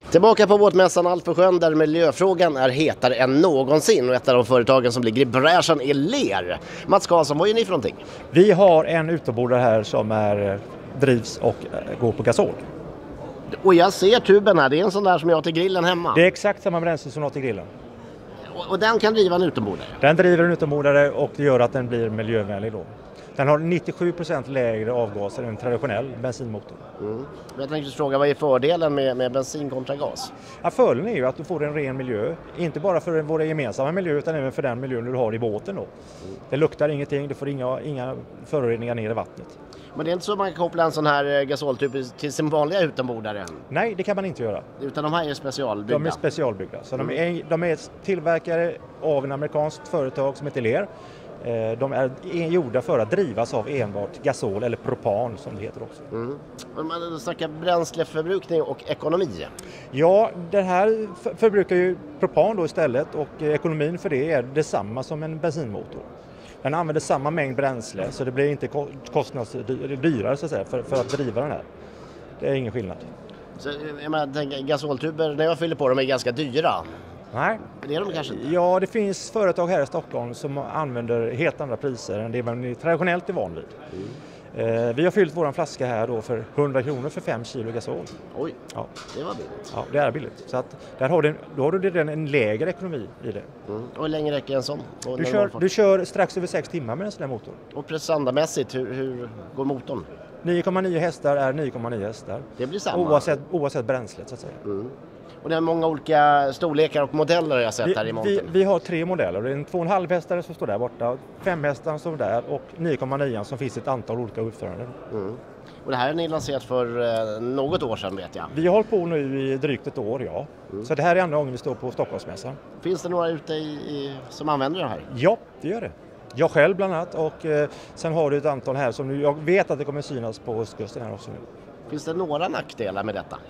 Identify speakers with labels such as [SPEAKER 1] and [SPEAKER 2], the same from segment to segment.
[SPEAKER 1] Tillbaka på båtmässan Alpsjön där miljöfrågan är hetare än någonsin och ett av de företagen som ligger i bräschen är Lear. Mats Karlsson, vad är ni för någonting?
[SPEAKER 2] Vi har en utombordare här som drivs och går på gasol.
[SPEAKER 1] Och jag ser tuben här, det är en sån där som jag har till grillen hemma.
[SPEAKER 2] Det är exakt samma bränsle som jag har till grillen.
[SPEAKER 1] Och den kan driva en utombordare?
[SPEAKER 2] Den driver en utombordare och det gör att den blir miljövänlig då. Den har 97% lägre avgaser än en traditionell bensinmotor.
[SPEAKER 1] Jag tänkte fråga, vad är fördelen med bensin kontra gas?
[SPEAKER 2] Ja, fördelen är ju att du får en ren miljö. Inte bara för våra gemensamma miljö utan även för den miljön du har i båten då. Det luktar ingenting, du får inga föroreningar ner i vattnet.
[SPEAKER 1] Men det är inte så att man kan koppla en sån här gasoltyp till sin vanliga utombordare?
[SPEAKER 2] Nej, det kan man inte göra.
[SPEAKER 1] Utan de här är specialbyggda?
[SPEAKER 2] De är specialbyggda. Så de är tillverkade av en amerikanskt företag som heter Lear. De är gjorda för att drivas av enbart gasol eller propan som det heter också.
[SPEAKER 1] Man snackar bränsleförbrukning och ekonomi.
[SPEAKER 2] Ja, det här förbrukar ju propan då istället och ekonomin för det är detsamma som en bensinmotor. Den använder samma mängd bränsle så det blir inte kostnadsdyrare så att säga, för att driva den här. Det är ingen skillnad.
[SPEAKER 1] Så, jag tänker, gasoltuber när jag fyller på dem är ganska dyra.
[SPEAKER 2] Nej.
[SPEAKER 1] Det är de kanske inte?
[SPEAKER 2] Ja, det finns företag här i Stockholm som använder helt andra priser än det man traditionellt är van vid. Vi har fyllt våran flaska här då för 100 kronor för 5 kilo gasol.
[SPEAKER 1] Oj,
[SPEAKER 2] ja.
[SPEAKER 1] Det var billigt.
[SPEAKER 2] Ja, det är billigt. Så att där har du en lägre ekonomi i det.
[SPEAKER 1] Och hur länge räcker en sån?
[SPEAKER 2] Du kör strax över 6 timmar med en sån här motor.
[SPEAKER 1] Och prestandamässigt, hur går motorn?
[SPEAKER 2] 9,9 hästar är 9,9 hästar.
[SPEAKER 1] Det blir samma?
[SPEAKER 2] Oavsett bränslet så att säga.
[SPEAKER 1] Och det är många olika storlekar och modeller jag sett här i montern.
[SPEAKER 2] Vi har 3 modeller. Det är en 2,5 hästare som står där borta, 5 hästar som står där och 9,9 som finns i ett antal olika utföranden.
[SPEAKER 1] Och det här är ni lanserat för något år sedan vet jag.
[SPEAKER 2] Vi har hållit på nu i drygt ett år, ja. Så det här är andra gången vi står på Stockholmsmässan.
[SPEAKER 1] Finns det några ute som använder det här?
[SPEAKER 2] Ja, det gör det. Jag själv bland annat och sen har du ett antal här som jag vet att det kommer synas på östkusten här också nu.
[SPEAKER 1] Finns det några nackdelar med detta?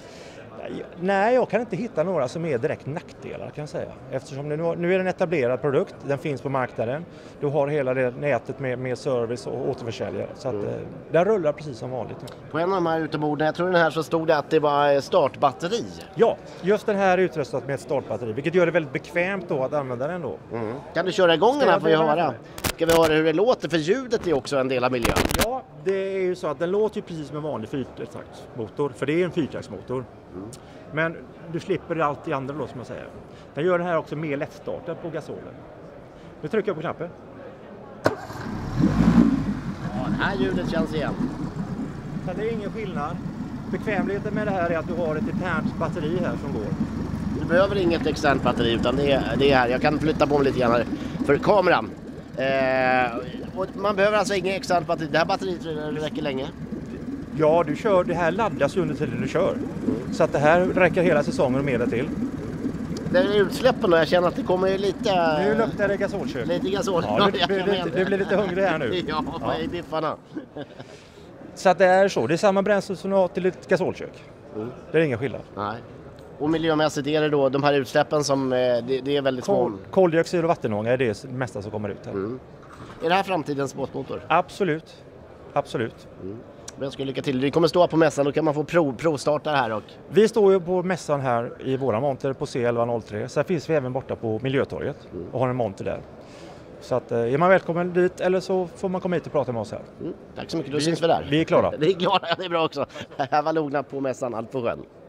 [SPEAKER 2] Nej, jag kan inte hitta några som är direkt nackdelar kan jag säga. Eftersom nu är det en etablerad produkt, den finns på marknaden. Du har hela det nätet med service och återförsäljare. Så att den rullar precis som vanligt.
[SPEAKER 1] På en av de här utomborden, jag tror den här så stod det att det var startbatteri.
[SPEAKER 2] Ja, just den här är utrustad med ett startbatteri, vilket gör det väldigt bekvämt då att använda den då.
[SPEAKER 1] Kan du köra igång den här för att höra? Ska vi höra hur det låter? För ljudet är också en del av miljön.
[SPEAKER 2] Ja, det är ju så att den låter ju precis som en vanlig fyrtaktsmotor, för det är en fyrtaktsmotor. Men du slipper allt det andra då som jag säger. Den gör den här också mer lättstartad på gasolen. Nu trycker jag på knappen.
[SPEAKER 1] Ja, det här ljudet känns igen.
[SPEAKER 2] Så det är ingen skillnad. Bekvämligheten med det här är att du har ett internt batteri här som går.
[SPEAKER 1] Du behöver inget externt batteri utan det är här. Jag kan flytta på mig lite grann för kameran. Och man behöver alltså inget externt batteri. Det här batteriet räcker länge.
[SPEAKER 2] Ja, det här laddas under tiden du kör. Så att det här räcker hela säsongen och mer till.
[SPEAKER 1] Det är utsläppen då, jag känner att det kommer lite...
[SPEAKER 2] Nu luktar det gasolkök.
[SPEAKER 1] Lite gasol.
[SPEAKER 2] Ja, du blir lite hungrig här nu.
[SPEAKER 1] Ja, vad är biffarna?
[SPEAKER 2] Så att det är så, det är samma bränsle som du har till ett gasolkök. Det är ingen skillnad.
[SPEAKER 1] Nej. Och miljömässigt är det då de här utsläppen som det är väldigt små?
[SPEAKER 2] Koldioxid och vattenånga är det mesta som kommer ut här.
[SPEAKER 1] Är det här framtidens båtmotor?
[SPEAKER 2] Absolut. Absolut.
[SPEAKER 1] Men jag ska lycka till. Vi kommer stå på mässan, då kan man få provstarta här. Och...
[SPEAKER 2] Vi står ju på mässan här i våra monter på C1103. Sen finns vi även borta på Miljötorget och har en monter där. Så att, är man välkommen dit eller så får man komma hit och prata med oss här.
[SPEAKER 1] Tack så mycket, då syns vi där.
[SPEAKER 2] Vi är klara.
[SPEAKER 1] Vi är klara, det är bra också. Här var Logna på mässan Alpsjön.